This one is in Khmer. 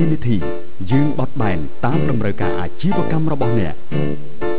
និធីយើងបត់បែនតាមតម្រូវការអាជីវកម្មរបស់អ្នក